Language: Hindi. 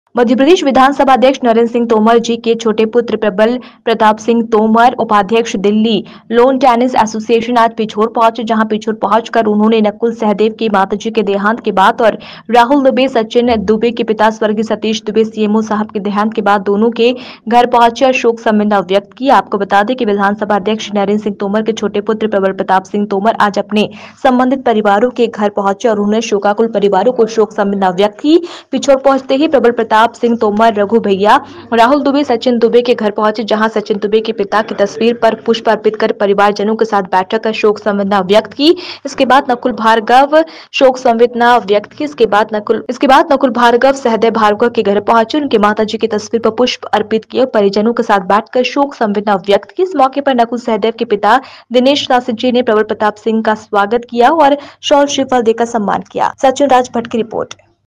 मध्य प्रदेश विधानसभा अध्यक्ष नरेंद्र सिंह तोमर जी के छोटे पुत्र प्रबल प्रताप सिंह तोमर उपाध्यक्ष दिल्ली लोन टेनिस एसोसिएशन आज पिछोर पहुंचे, जहां पिछोर पहुंचकर उन्होंने नकुल सहदेव की माताजी के देहांत के बाद और राहुल दुबे सचिन दुबे के पिता स्वर्गीय सतीश दुबे सीएमओ साहब के देहांत के बाद दोनों के घर पहुंचे और शोक संवेदना व्यक्त की। आपको बता दें कि विधानसभा अध्यक्ष नरेंद्र सिंह तोमर के छोटे पुत्र प्रबल प्रताप सिंह तोमर आज अपने संबंधित परिवारों के घर पहुंचे और उन्होंने शोकाकुल परिवारों को शोक संवेदना व्यक्त की। पिछोर पहुंचते ही प्रबल प्रताप सिंह तोमर रघु भैया राहुल दुबे सचिन दुबे के घर पहुंचे, जहां सचिन दुबे के पिता की तस्वीर पर पुष्प अर्पित कर परिवारजनों के साथ बैठक कर शोक संवेदना व्यक्त की। इसके बाद नकुल भार्गव शोक संवेदना व्यक्त की। इसके बाद नकुल भार्गव सहदेव भार्गव के घर पहुंचे, उनके माताजी की तस्वीर पर पुष्प अर्पित किए और परिजनों के साथ बैठकर शोक संवेदना व्यक्त की। इस मौके पर नकुल सहदेव के पिता दिनेश नासिर जी ने प्रबल प्रताप सिंह का स्वागत किया और शॉल श्रीफल देकर सम्मान किया। सचिन राज भट्ट की रिपोर्ट।